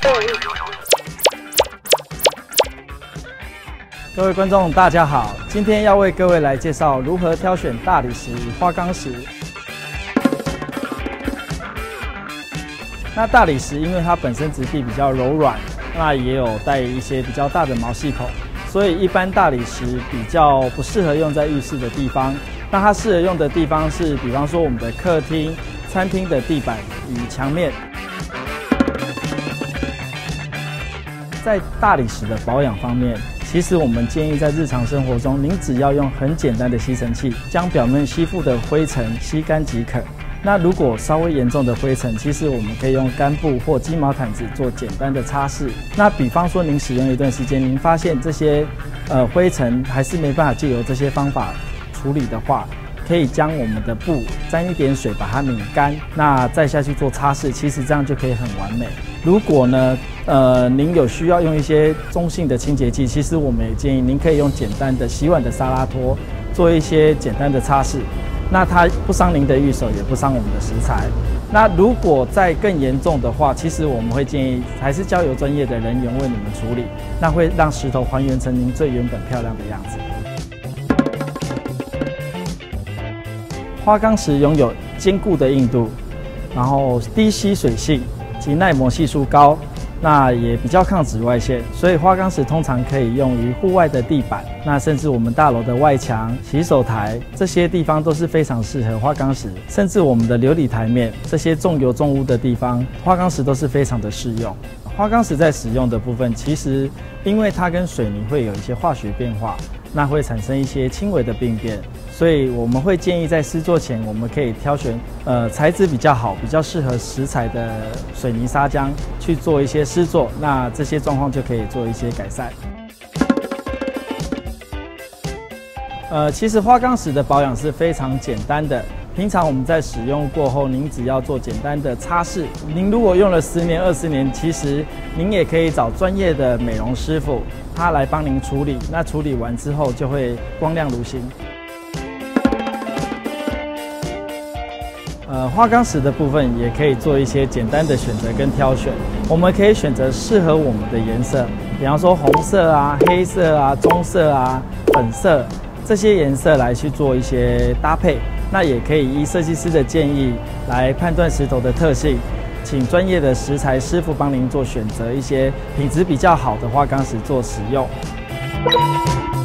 各位观众，大家好，今天要为各位来介绍如何挑选大理石与花岗石。那大理石因为它本身质地比较柔软，那也有带一些比较大的毛细孔，所以一般大理石比较不适合用在浴室的地方。那它适合用的地方是，比方说我们的客厅、餐厅的地板与墙面。在大理石的保养方面，其实我们建议在日常生活中，您只要用很简单的吸尘器将表面吸附的灰尘吸干即可。那如果稍微严重的灰尘，其实我们可以用干布或鸡毛掸子做简单的擦拭。那比方说您使用一段时间，您发现这些灰尘还是没办法借由这些方法处理的话，可以将我们的布沾一点水把它拧干，那再下去做擦拭，其实这样就可以很完美。如果呢您有需要用一些中性的清洁剂，其实我们也建议您可以用简单的洗碗的沙拉拖做一些简单的擦拭。那它不伤您的玉手，也不伤我们的食材。那如果再更严重的话，其实我们会建议还是交由专业的人员为你们处理，那会让石头还原成您最原本漂亮的样子。花岗石拥有坚固的硬度，然后低吸水性及耐磨系数高。那也比较抗紫外线，所以花岗石通常可以用于户外的地板，那甚至我们大楼的外墙、洗手台这些地方都是非常适合花岗石，甚至我们的流理台面这些重油重污的地方，花岗石都是非常的适用。花岗石在使用的部分，其实因为它跟水泥会有一些化学变化，那会产生一些轻微的病变，所以我们会建议在施作前，我们可以挑选材质比较好、比较适合石材的水泥砂浆去做一些施作，那这些状况就可以做一些改善。其实花岗石的保养是非常简单的。平常我们在使用过后，您只要做简单的擦拭。您如果用了10年、20年，其实您也可以找专业的美容师傅，他来帮您处理。那处理完之后就会光亮如新。花岗石的部分也可以做一些简单的选择跟挑选。我们可以选择适合我们的颜色，比方说红色啊、黑色啊、棕色啊、粉色这些颜色来去做一些搭配。那也可以依设计师的建议来判断石头的特性，请专业的石材师傅帮您做选择一些品质比较好的花岗石做使用。